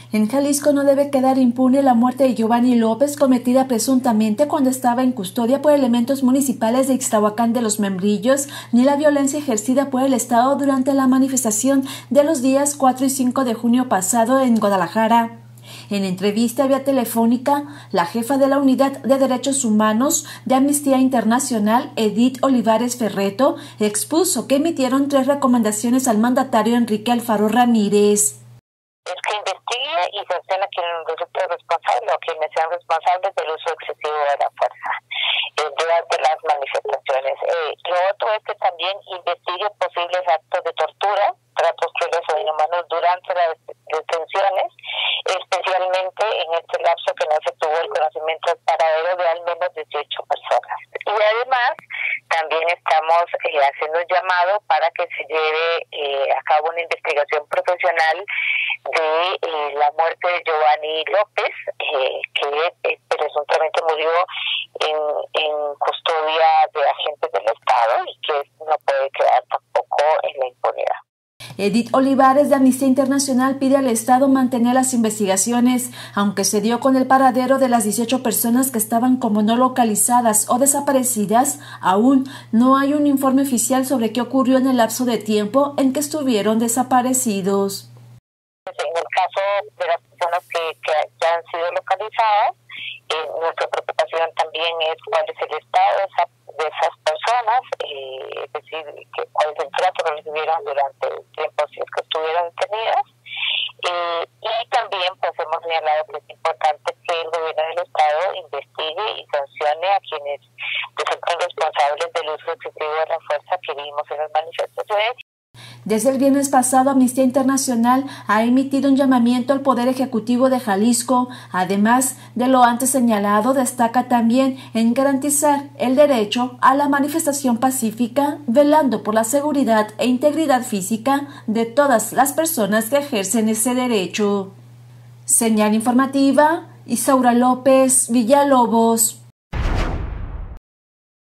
En Jalisco no debe quedar impune la muerte de Giovanni López, cometida presuntamente cuando estaba en custodia por elementos municipales de Ixtahuacán de los Membrillos, ni la violencia ejercida por el Estado durante la manifestación de los días 4 y 5 de junio pasado en Guadalajara. En entrevista vía telefónica, la jefa de la Unidad de Derechos Humanos de Amnistía Internacional, Edith Olivares Ferreto, expuso que emitieron 3 recomendaciones al mandatario Enrique Alfaro Ramírez. Es que investigue y sancione a quienes resulten responsables o quienes sean responsables del uso excesivo de la fuerza durante las manifestaciones. Lo otro es que también investigue posibles actos de tortura, tratos crueles o inhumanos durante las detenciones, especialmente en este lapso que no se tuvo el conocimiento del paradero de al menos 18 personas. Y además, también estamos haciendo un llamado para que se lleve a cabo una investigación profesional de la muerte de Giovanni López, que presuntamente murió en custodia de agentes del Estado y que no puede quedar tampoco en la impunidad. Edith Olivares de Amnistía Internacional pide al Estado mantener las investigaciones, aunque se dio con el paradero de las 18 personas que estaban como no localizadas o desaparecidas. Aún no hay un informe oficial sobre qué ocurrió en el lapso de tiempo en que estuvieron desaparecidos. En el caso de las personas que ya han sido localizadas, nuestra preocupación también es cuál es el estado de esas personas, es decir, cuál es el trato que recibieron durante el tiempo si es que estuvieron detenidas. Y también pues hemos señalado que es importante que el gobierno del Estado investigue y sancione a quienes resultan responsables del uso excesivo de la fuerza que vimos en las manifestaciones. Desde el viernes pasado, Amnistía Internacional ha emitido un llamamiento al Poder Ejecutivo de Jalisco. Además de lo antes señalado, destaca también en garantizar el derecho a la manifestación pacífica, velando por la seguridad e integridad física de todas las personas que ejercen ese derecho. Señal informativa, Isaura López, Villalobos.